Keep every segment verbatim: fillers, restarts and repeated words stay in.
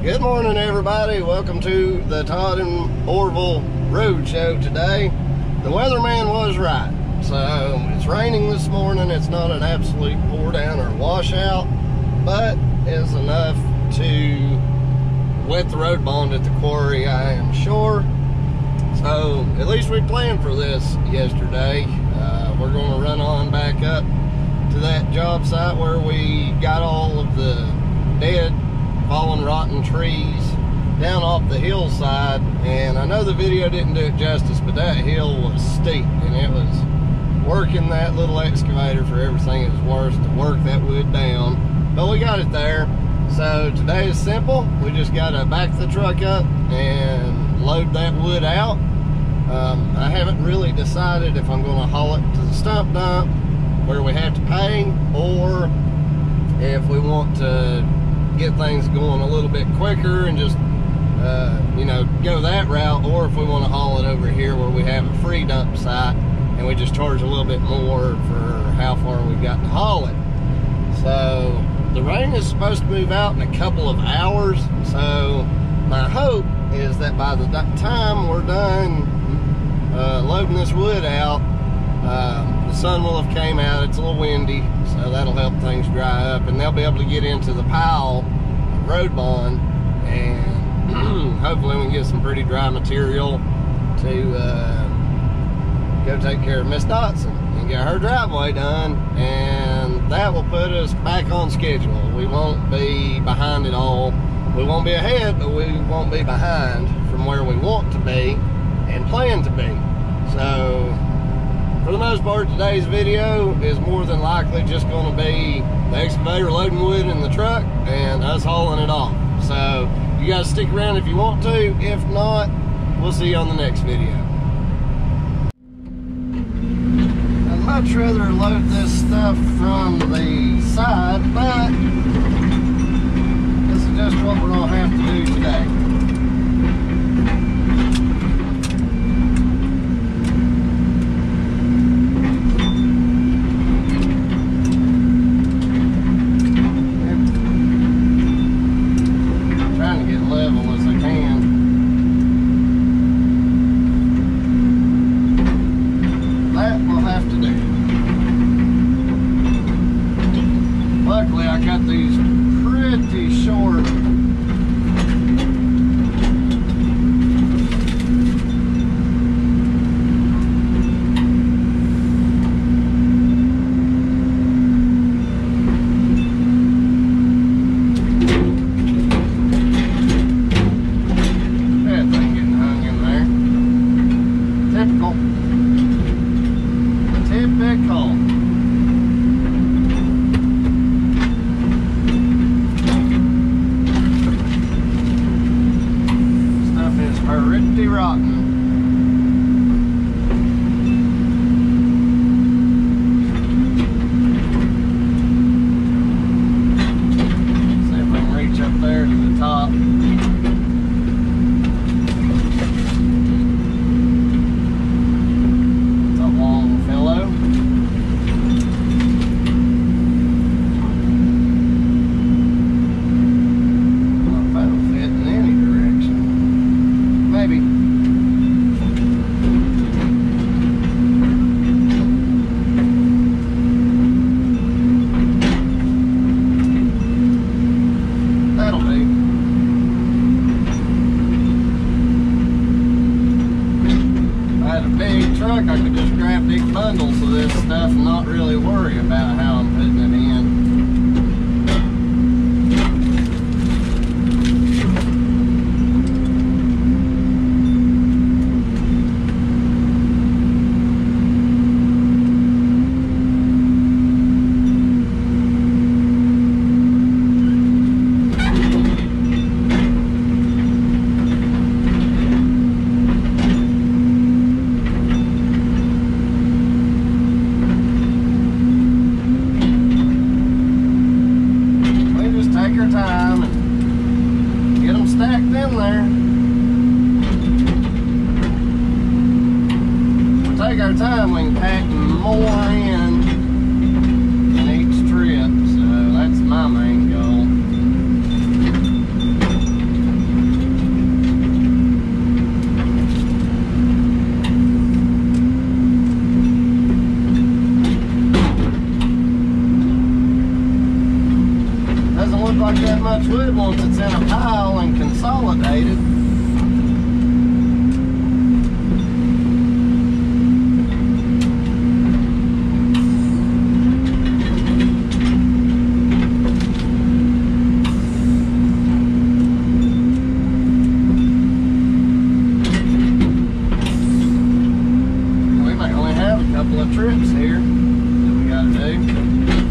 Good morning, everybody. Welcome to the Todd and Orville Road Show today. The weatherman was right. So it's raining this morning. It's not an absolute pour down or washout, but it's enough to wet the road bond at the quarry, I am sure. So at least we planned for this yesterday. Uh, we're going to run on back up to that job site where we got all of the dead, fallen, rotten trees down off the hillside. And I know the video didn't do it justice, but that hill was steep, and it was working that little excavator for everything it was worth to work that wood down. But we got it there. So today is simple. We just got to back the truck up and load that wood out. Um, I haven't really decided if I'm going to haul it to the stump dump where we have to pay, or if we want to get things going a little bit quicker and just uh, you know, go that route, or if we want to haul it over here where we have a free dump site and we just charge a little bit more for how far we've got to haul it. So the rain is supposed to move out in a couple of hours, so my hope is that by the time we're done uh, loading this wood out, uh, the sun will have came out. It's a little windy, so that'll help things dry up, and they'll be able to get into the pile of road bond, and hopefully we can get some pretty dry material to uh, go take care of Miss Dotson and get her driveway done, and that will put us back on schedule. We won't be behind at all. We won't be ahead, but we won't be behind from where we want to be and plan to be. So for the most part, today's video is more than likely just going to be the excavator loading wood in the truck and us hauling it off. So you guys stick around if you want to. If not, we'll see you on the next video. I'd much rather load this stuff from the side, but this is just what we're going to have to do today. Luckily, I got these pretty short that thing getting hung in there. Typical. Typical. Pretty rotten. See if we can reach up there to the top. It's a long fellow. Truck, I could just grab big bundles of this stuff and not really worry about how I'm putting it in. Time and get them stacked in there. We'll take our time, we can pack more in in each trip, so that's my main goal. it's in a pile and consolidated. Trips here that we gotta do.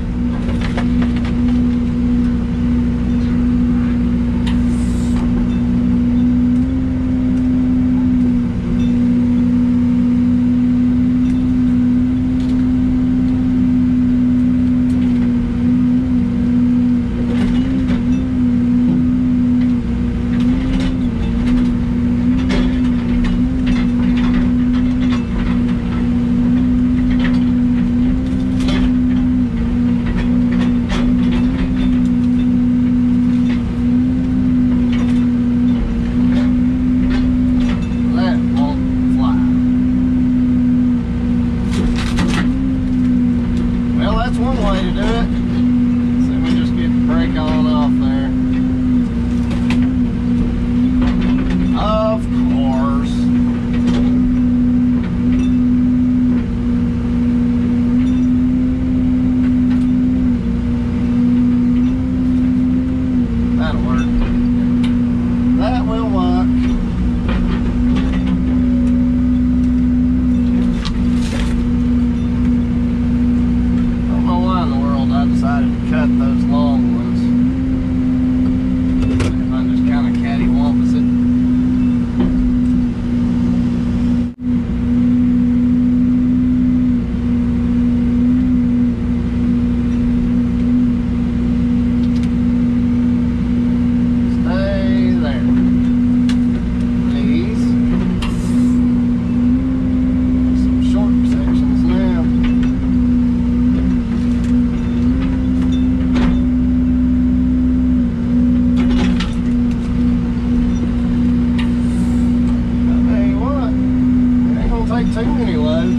One way to do it. So we just get the brake on off there. Of course. That'll work. That will work. Decided to cut those long ones. I'm just kind of cattywampus it. Stay there, please. Some short sections now. Too many loads.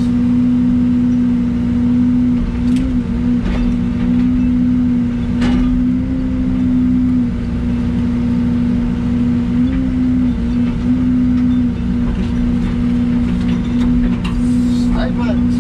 Stay put.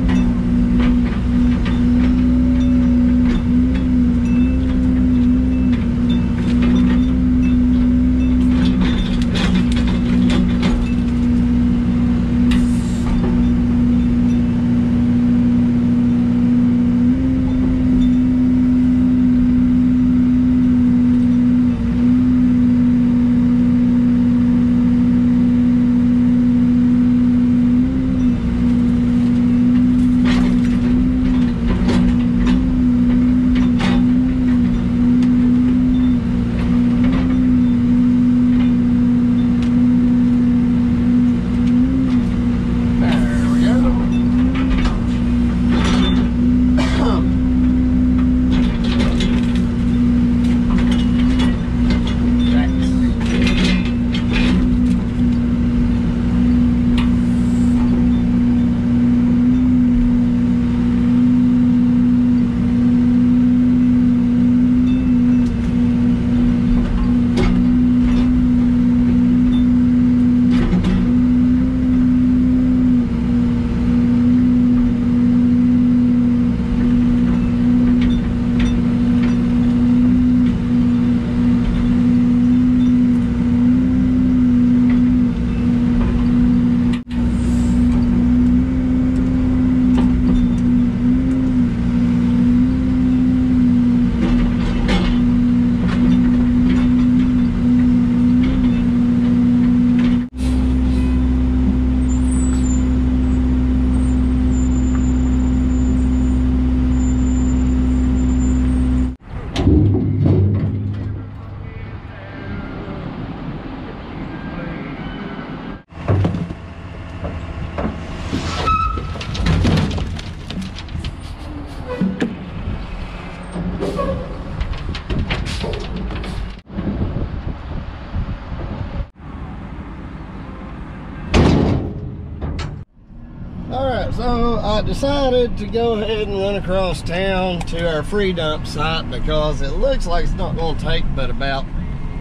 So I decided to go ahead and run across town to our free dump site because it looks like it's not going to take but about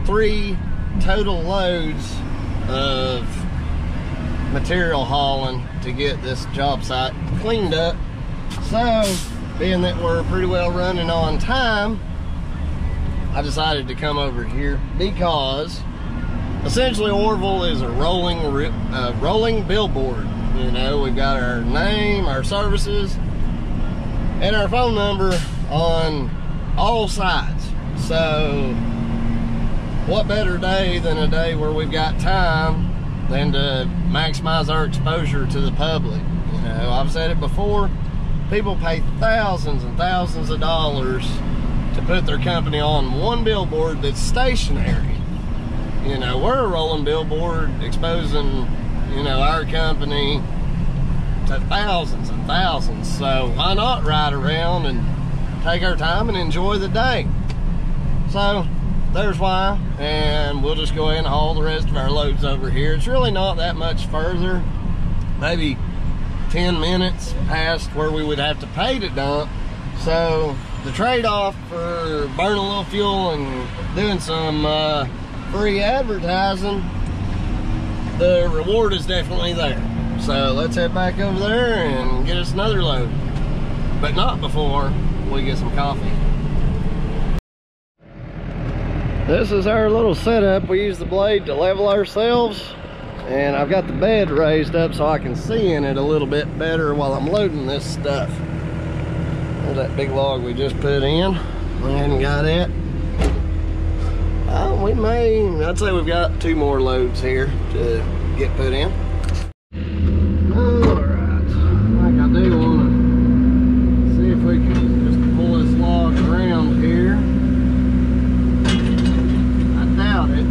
three total loads of material hauling to get this job site cleaned up. So, being that we're pretty well running on time, I decided to come over here because essentially Orville is a rolling uh, rolling billboard. You know, we've got our name, our services, and our phone number on all sides. So what better day than a day where we've got time than to maximize our exposure to the public. You know, I've said it before, people pay thousands and thousands of dollars to put their company on one billboard that's stationary. You know, we're a rolling billboard exposing, you know, our company to thousands and thousands. So why not ride around and take our time and enjoy the day? So there's why, and we'll just go ahead and haul the rest of our loads over here. It's really not that much further, maybe ten minutes past where we would have to pay to dump. So the trade-off for burning a little fuel and doing some uh, free advertising, the reward is definitely there. So let's head back over there and get us another load, but not before we get some coffee. This is our little setup. We use the blade to level ourselves, and I've got the bed raised up so I can see in it a little bit better while I'm loading this stuff. There's that big log we just put in. We hadn't got it. Oh, we may, I'd say we've got two more loads here to get put in. All right, like I do want to see if we can just pull this log around here. I doubt it.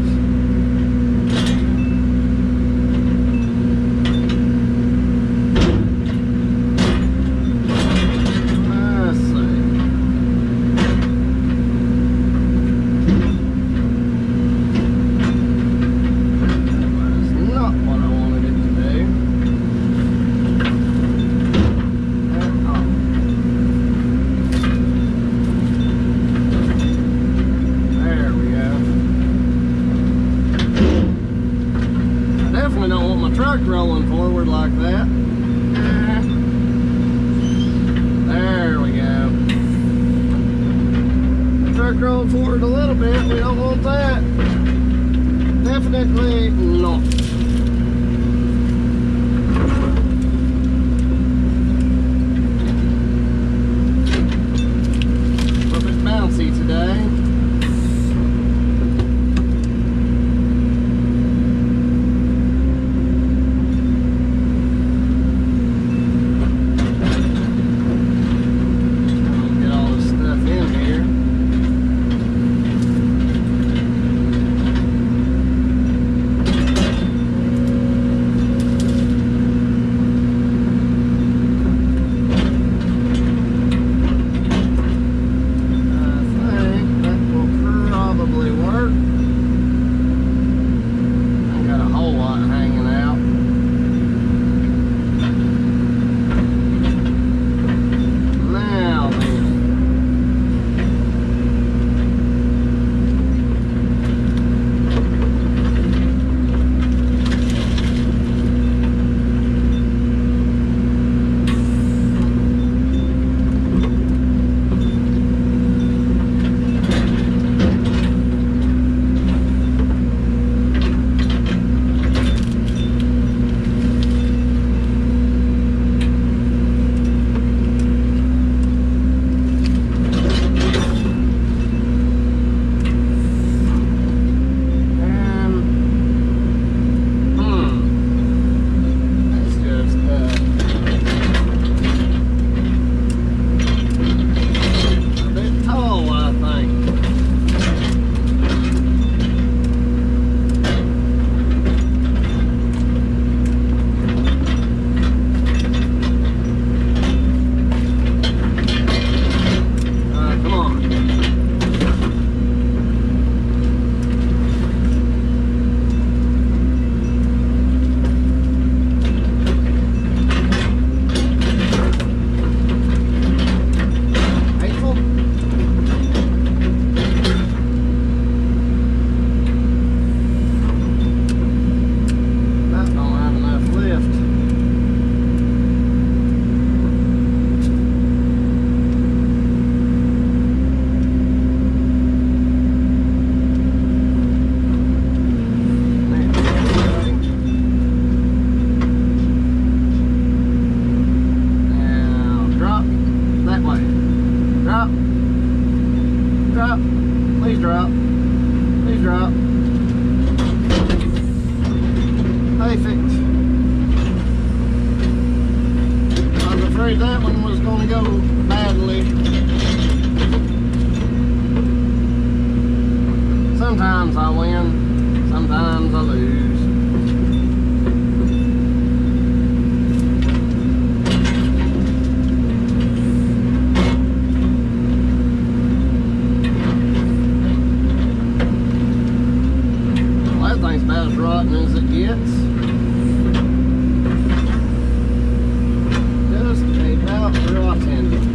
Rolling forward like that. There we go. The truck rolled forward a little bit. We don't want that. Definitely not. A little bit bouncy today. thing's about as rotten as it gets. Just about rotten.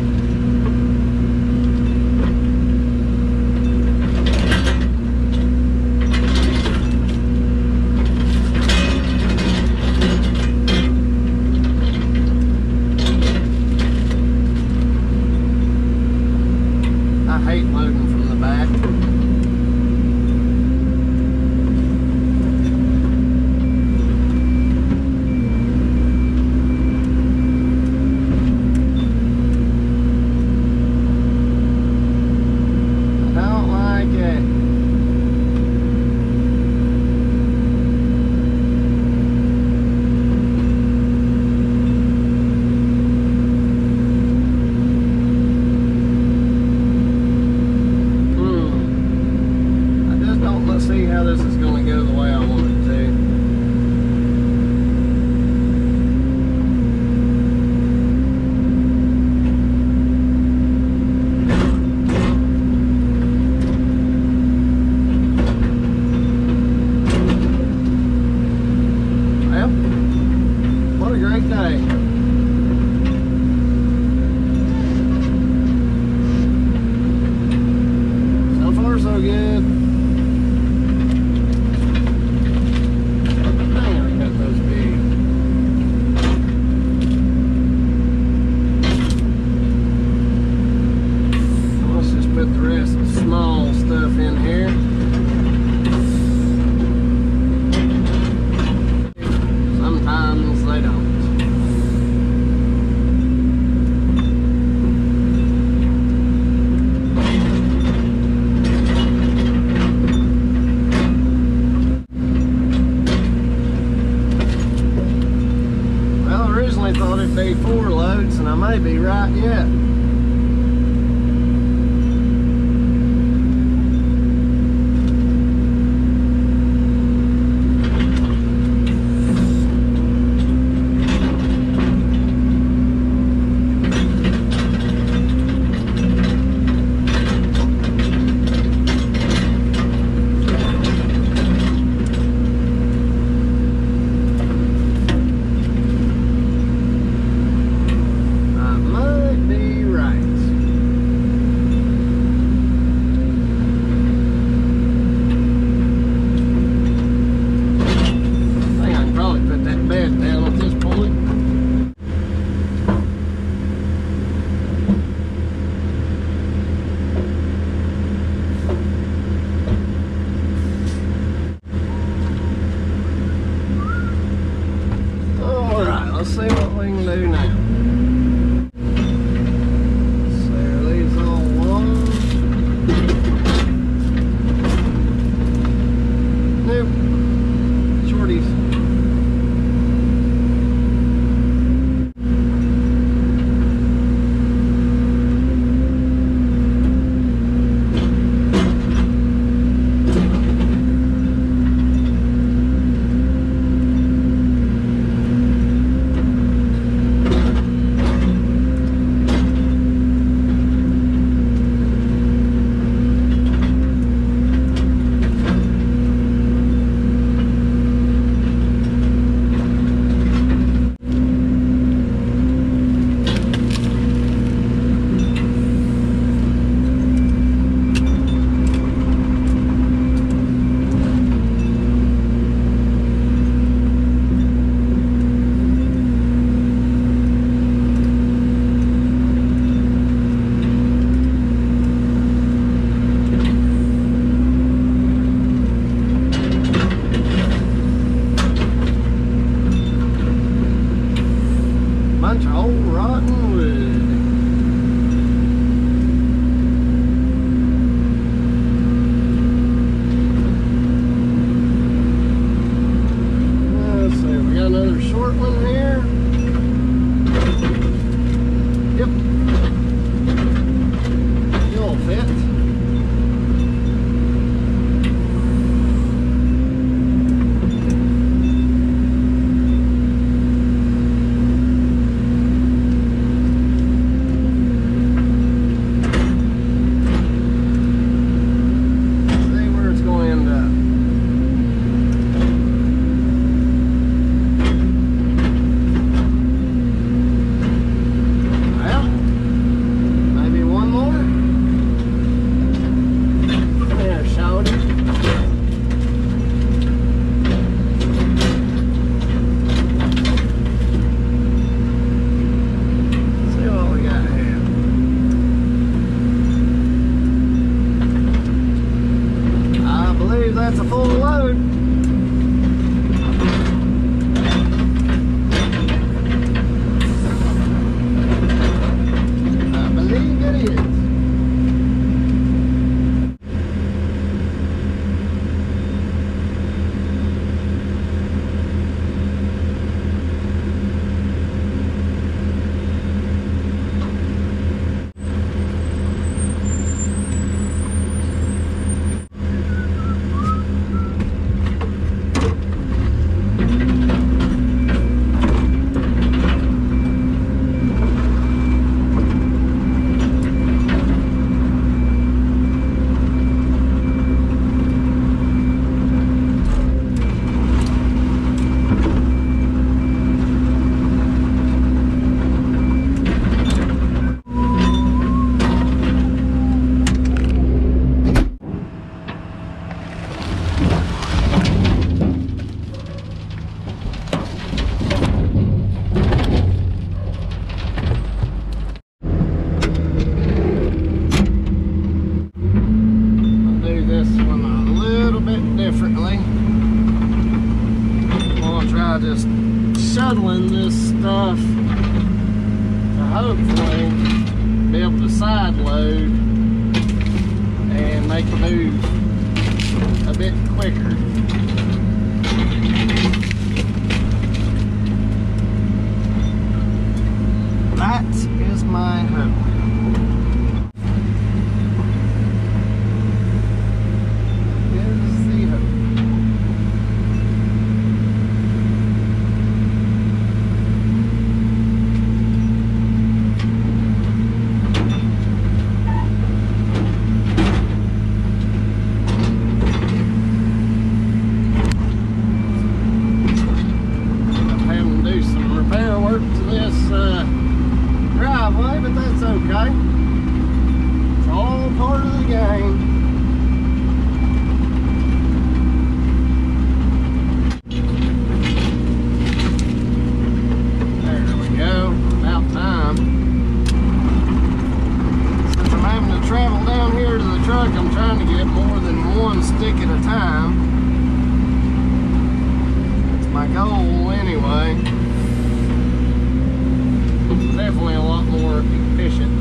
I hate loading from the back. See how this is going to go the way I want it to. Well, what a great day. So far so good. Put the rest of the small stuff in here. Sometimes they don't. Well, I originally thought it'd be four loads, and I may be right yet. Let's see what we can do now. So these all one. Nope. Shorties. by just shuttling this stuff to hopefully be able to side load and make the move a bit quicker. That is my hope. I'm trying to get more than one stick at a time. That's my goal anyway. It's definitely a lot more efficient.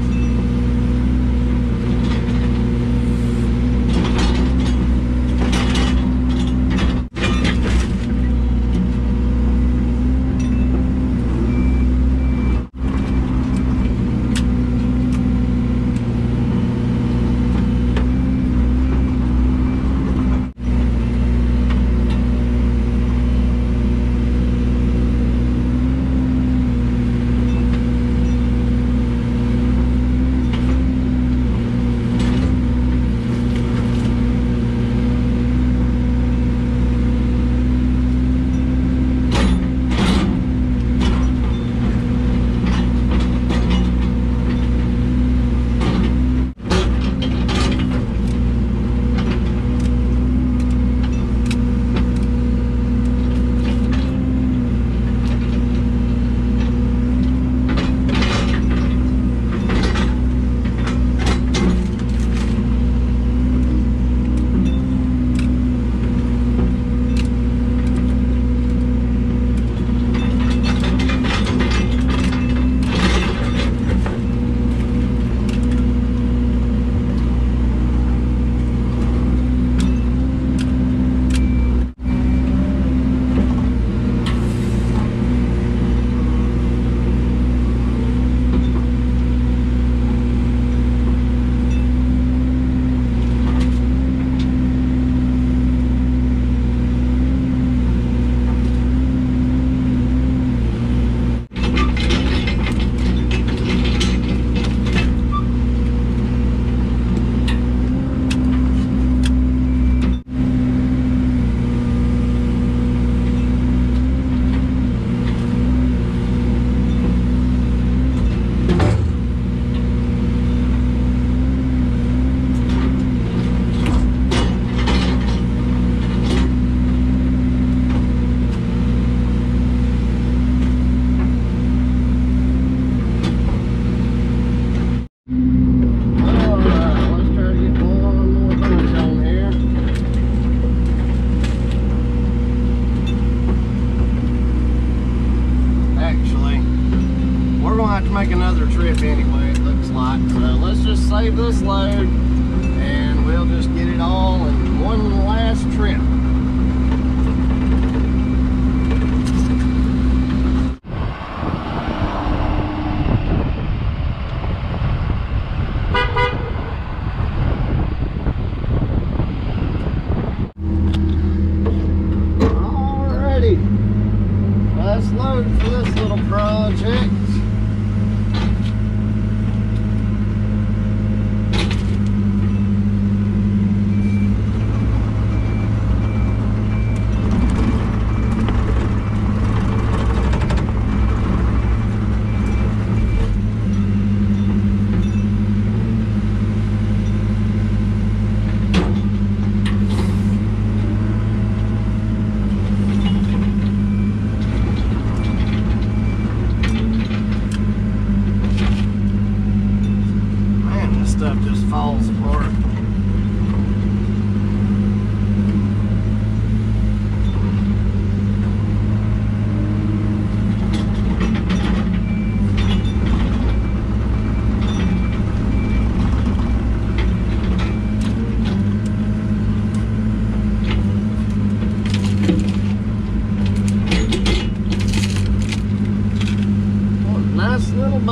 Make another trip anyway, it looks like. So let's just save this load and we'll just get it all in one last trip. Alrighty, last load for this little project.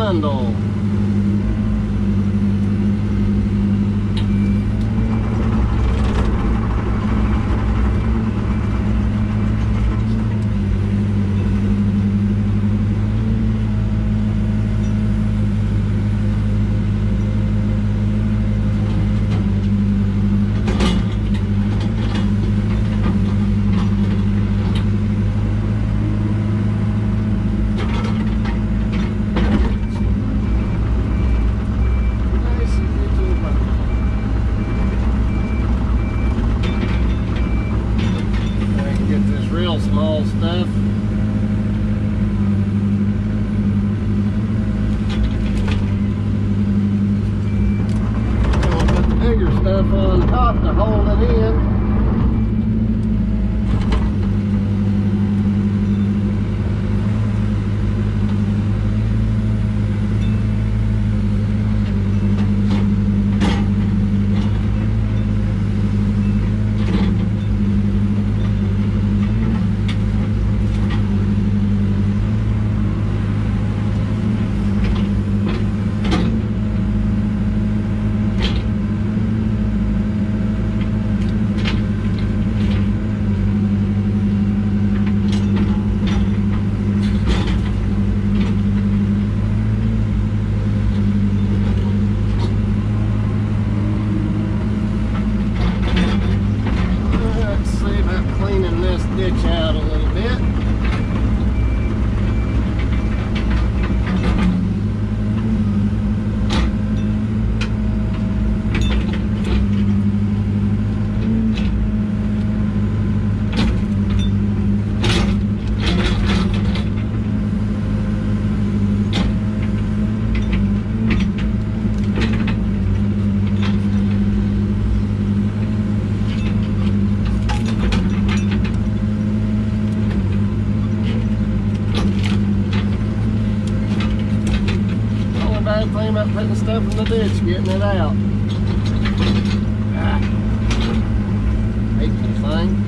bundle. Small stuff. And we'll put the bigger stuff on top to hold it in. Ditch out a little bit. Bad thing about putting stuff in the ditch, getting it out. Ah, hateful thing.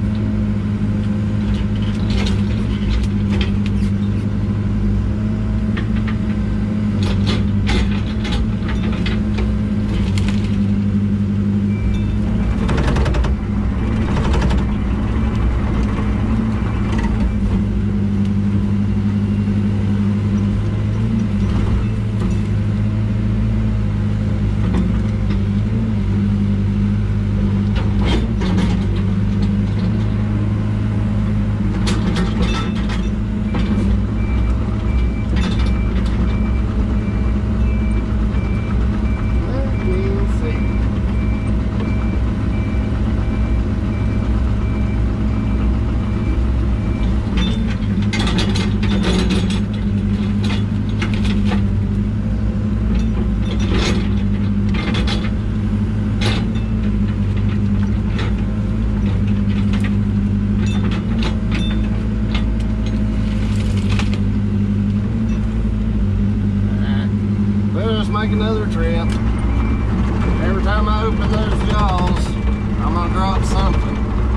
Make another trip. Every time I open those jaws, I'm gonna drop something.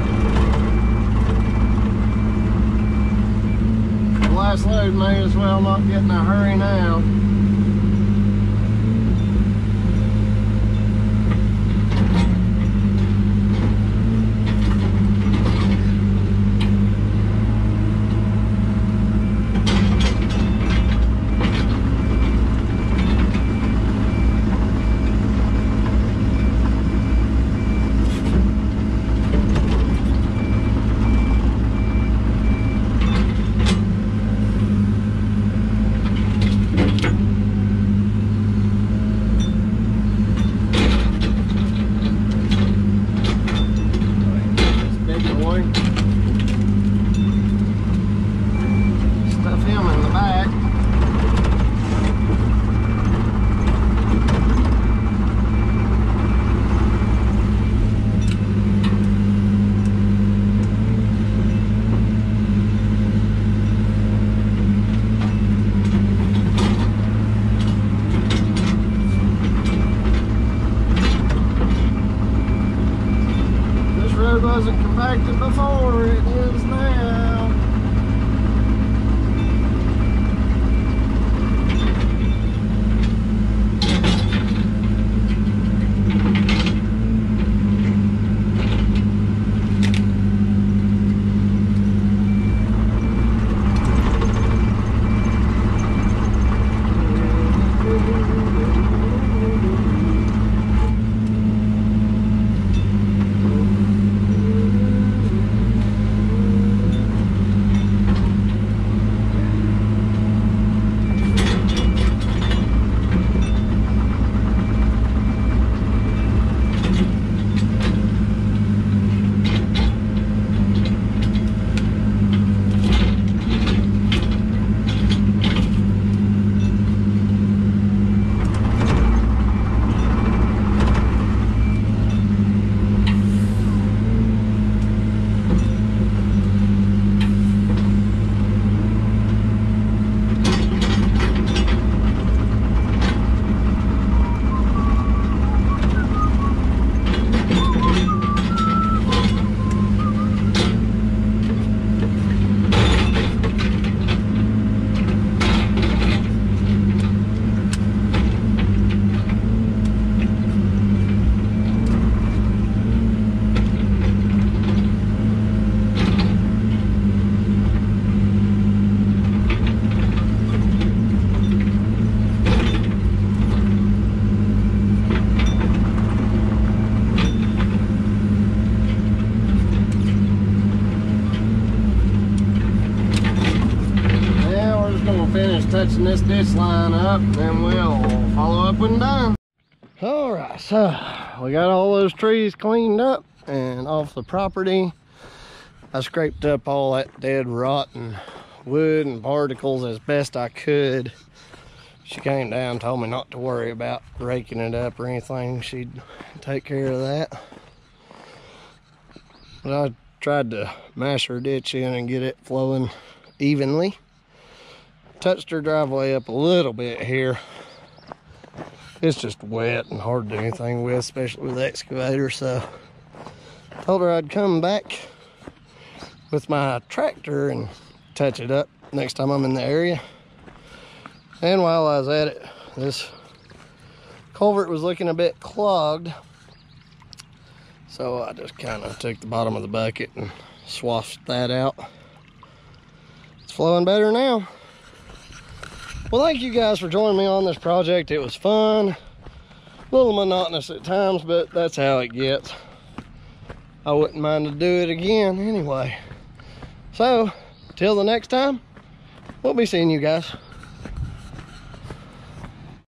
The last load may as well not get in a hurry now. Thank you. finish touching this ditch line up, and then we'll follow up when done. All right, so we got all those trees cleaned up and off the property. I scraped up all that dead rotten wood and particles as best I could. She came down, told me not to worry about raking it up or anything. She'd take care of that. But I tried to mash her ditch in and get it flowing evenly. Touched her driveway up a little bit here. It's just wet and hard to do anything with, especially with the excavator, so told her I'd come back with my tractor and touch it up next time I'm in the area. And while I was at it, this culvert was looking a bit clogged, so I just kind of took the bottom of the bucket and swashed that out. It's flowing better now. Well, thank you guys for joining me on this project. It was fun, a little monotonous at times, but that's how it gets. I wouldn't mind to do it again anyway. So, till the next time, we'll be seeing you guys.